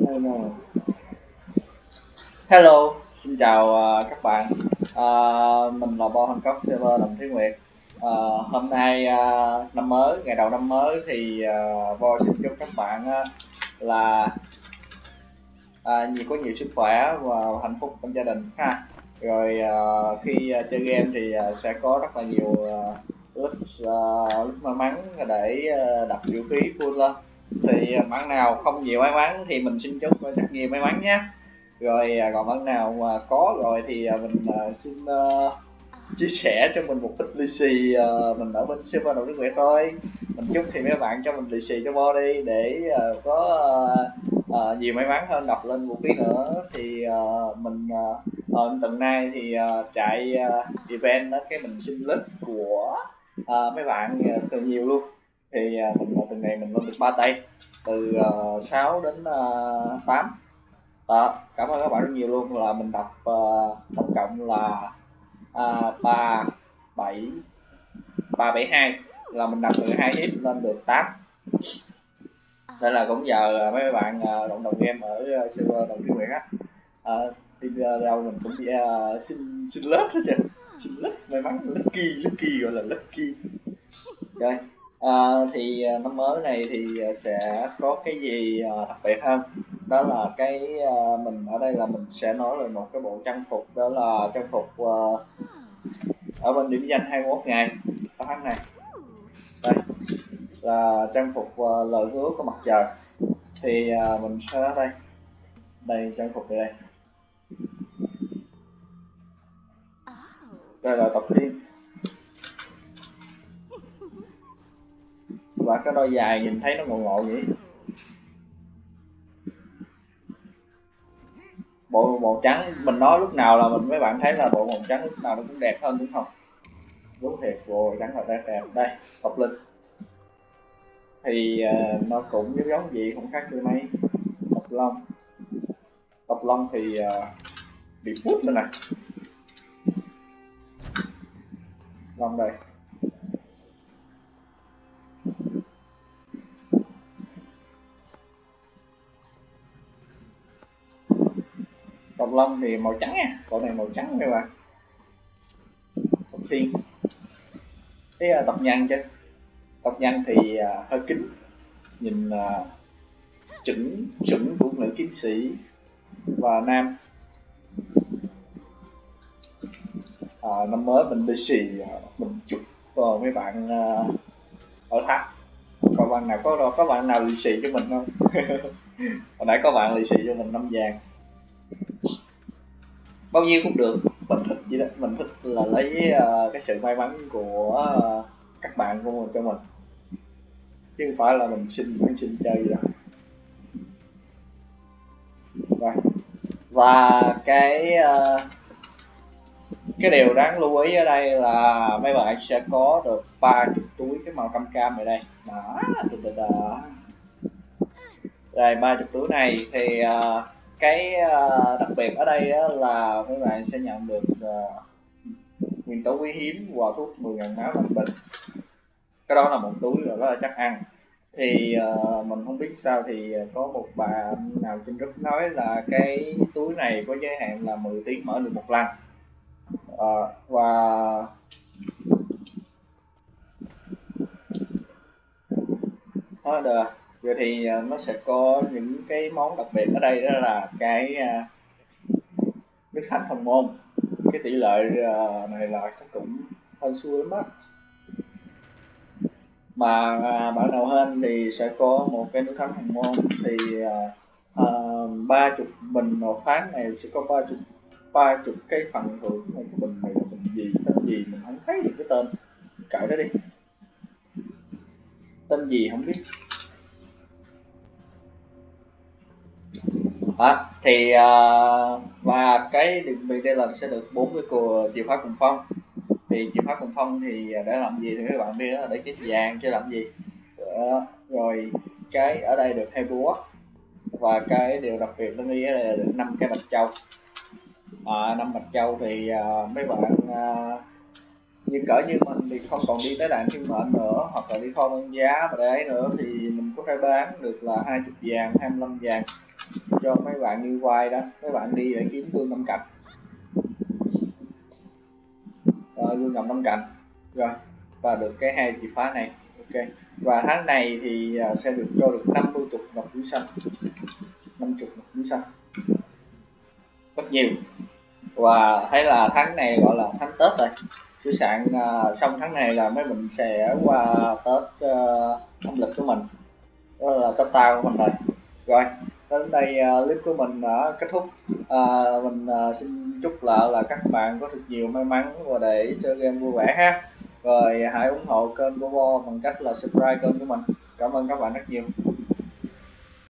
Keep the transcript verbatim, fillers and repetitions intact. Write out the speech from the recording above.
Hello, xin chào uh, các bạn. Uh, mình là Bo Hancock server Đồng Thúy Nguyệt. Uh, hôm nay uh, năm mới, ngày đầu năm mới thì uh, Bo xin chúc các bạn uh, là uh, nhiều có nhiều sức khỏe và hạnh phúc trong gia đình ha. Rồi uh, khi uh, chơi game thì uh, sẽ có rất là nhiều uh, lúc, uh, lúc may mắn để uh, đập vũ khí full lên. Thì uh, bạn nào không nhiều may mắn thì mình xin chúc rất nhiều may mắn nhé. Rồi còn bạn nào mà có rồi thì mình uh, xin uh, chia sẻ cho mình một ít lì xì. Uh, mình ở bên server Đồng Thúy Nguyệt thôi. Mình chúc thì mấy bạn cho mình lì xì cho Bo đi để uh, có uh, uh, nhiều may mắn hơn đọc lên vũ khí nữa. Thì uh, mình uh, tuần nay thì uh, chạy uh, event đó, cái mình xin list của uh, mấy bạn uh, từ nhiều luôn. Thì uh, mình uh, tuần này mình lên được ba tay từ uh, sáu đến uh, tám. Đó, cảm ơn các bạn rất nhiều luôn. Là mình đọc uh, tổng cộng là uh, ba bảy ba bảy hai, là mình đọc từ hai hit lên được tám. Nên là cũng nhờ mấy bạn uh, cộng đồng game ở uh, server Đồng Thúy Nguyệt á, uh, thì uh, đâu mình cũng uh, xin xin lớp hết trơn, xin lớp may mắn lucky lucky gọi là lucky. Rồi uh, thì uh, năm mới này thì uh, sẽ có cái gì uh, đặc biệt hơn. Đó là cái uh, mình ở đây là mình sẽ nói về một cái bộ trang phục, đó là trang phục uh, ở bên điểm danh hai mươi mốt ngày tháng này. Đây là trang phục uh, lời hứa của mặt trời. Thì uh, mình sẽ ở đây đây trang phục này đây. Đây là tập thiên và cái đôi dài nhìn thấy nó ngộ ngộ nhỉ. Bộ màu trắng mình nói lúc nào là mình mấy bạn thấy là bộ màu trắng lúc nào nó cũng đẹp hơn đúng không? Đúng thiệt, bộ trắng là đẹp đẹp. Đây tộc linh thì uh, nó cũng giống giống gì không khác từ mấy. Tộc long tộc long thì uh, bị phút lên này. Long đây tộc long thì màu trắng nha, cậu này màu trắng các bạn. Tộc thiên cái uh, tộc nhân chứ. Tộc nhân thì uh, hơi kính, nhìn uh, chững chững của nữ chiến sĩ và nam. À, năm mới mình đi xì mình chụp uh, mấy bạn uh, ở tháp. Có bạn nào có có bạn nào lì xì cho mình không? Hồi nãy có bạn lì xì cho mình năm vàng, bao nhiêu cũng được, mình thích vậy đó. Mình thích là lấy uh, cái sự may mắn của uh, các bạn của mình cho mình, chứ không phải là mình xin mình xin chơi gì đâu. Và, và cái uh, cái điều đáng lưu ý ở đây là mấy bạn sẽ có được ba chục túi cái màu cam cam này đây. Đó, đó. Rồi ba chục túi này thì uh, cái uh, đặc biệt ở đây là mấy bạn sẽ nhận được uh, nguyên tố quý hiếm và thuốc mười ngàn máu năm bình. Cái đó là một túi rồi, đó là chắc ăn. Thì uh, mình không biết sao thì có một bạn nào trên group nói là cái túi này có giới hạn là mười tiếng mở được một lần. Uh, và đó được. Rồi thì uh, nó sẽ có những cái món đặc biệt ở đây, đó là cái uh, nước thánh hồng môn. Cái tỷ lệ uh, này là chắc cũng hơn xui lắm á. Mà uh, bạn nào hên thì sẽ có một cái nước thánh hồng môn. Thì ba uh, chục uh, bình một tháng này sẽ có ba chục ba chục cái phần thưởng. Cái bình này là bình gì, tên gì mình không thấy được cái tên, cãi đó đi, tên gì không biết. À, thì uh, và cái đặc biệt đây là sẽ được bốn cái cùa chìa khóa cùng phong. Thì chìa khóa cùng phong thì để làm gì thì các bạn biết là để chích vàng chứ làm gì. Đó. Rồi cái ở đây được hai búa, và cái điều đặc biệt tôi nghĩ ở đây là được năm cái bạch châu. À, năm bạch châu thì uh, mấy bạn uh, như cỡ như mình thì không còn đi tới đàn thiên mệnh nữa, hoặc là đi kho băng giá và đấy nữa, thì mình có thể bán được là hai mươi vàng, hai mươi lăm vàng cho mấy bạn như vai đó, mấy bạn đi để kiếm gương năm cạnh. Rồi gương ngọc năm cạnh rồi, và được cái hai chìa khóa này. Ok, và tháng này thì sẽ được cho được năm mươi cục ngọc quý xanh, năm mươi ngọc quý xanh, rất nhiều. Và thấy là tháng này gọi là tháng Tết rồi, sửa soạn uh, xong tháng này là mấy mình sẽ qua Tết uh, âm lịch của mình, đó là Tết Tao của mình rồi. Rồi đến đây uh, clip của mình đã kết thúc. Uh, mình uh, xin chúc là là các bạn có thật nhiều may mắn và để chơi game vui vẻ ha. Rồi hãy ủng hộ kênh của Bo bằng cách là subscribe kênh của mình. Cảm ơn các bạn rất nhiều.